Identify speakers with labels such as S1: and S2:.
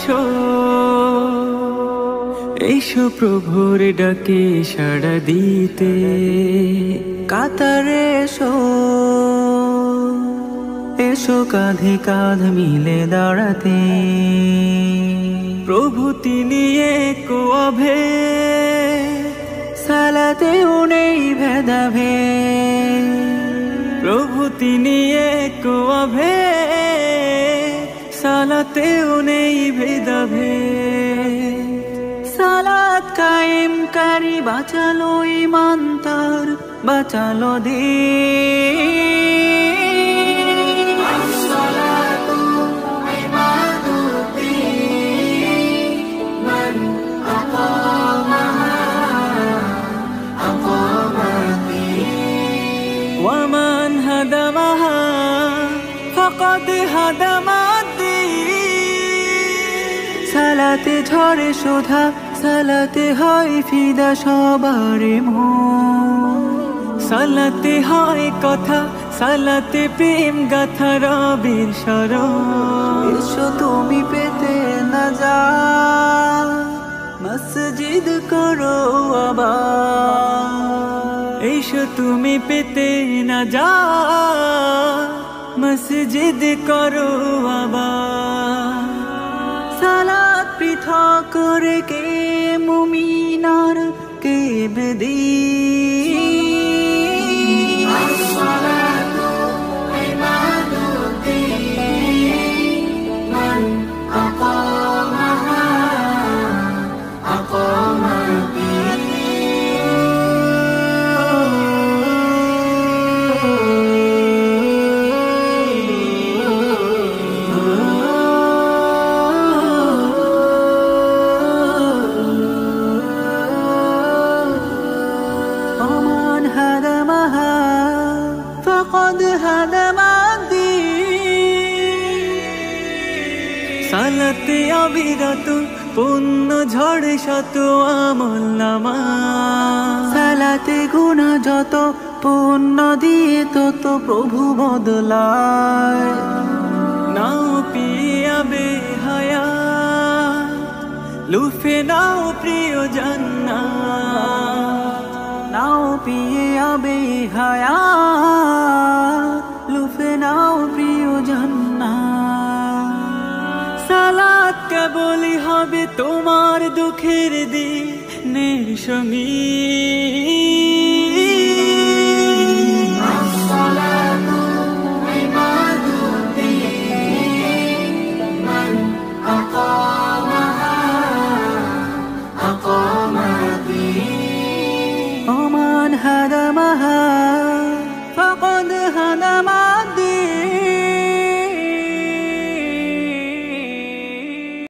S1: এসো এসো প্রভুর ডাকে সাড়া দিতে কাতারে এসো এসো কাঁধে কাঁধ মিলে দাঁড়াতে প্রভু তিনি এক অভেদ সালাতেও নেই ভেদাভেদ প্রভু তিনি এক অভেদ সালাতেও নেই ভেদাভেদ সালাত কায়েম কারি বাঁচালো ঈমান তার বাঁচালো দিন আসসালাতু ইমাদুদ্দিন মান আকামাহা আকামাদ্দিন ওয়া মান হাদামাহা ফাকাদ হাদামাদ্দিন সালাতে ঝরে শোধা সালাতে হয় ফিদা সবার মন সালাতে হয় কথা সালাতে প্রেম গাথা রবের শরণ এসো তুমি পেতে না যা মসজিদ করো আবার এসো তুমি পেতে না যা মসজিদ করো আবার সালাত পৃথক করে কে মুমিনার কে বেদীন আসসালাতু ইমাদুদ্দিন মান আকামাহা আকামাদ্দিন সালাতে অবিরত পুণ্য ঝড়ে শত আমল নামা সালাতে গুনাহ যত পুণ্য দিয়ে তত প্রভু বদলায় নাও পিয়াবে হায়াত লুফে নাও প্রিয় জান্নাত নাও পিয়াবে হায়াত লুফে নাও প্রিয় জান্নাত সালাত কেবলই হবে তোমার দুঃখের দিনের সঙ্গী আসসালাতু ইমাদুদ্দিন মান আকামাহা আকামাদ্দিন ওয়া মান হাদামাহা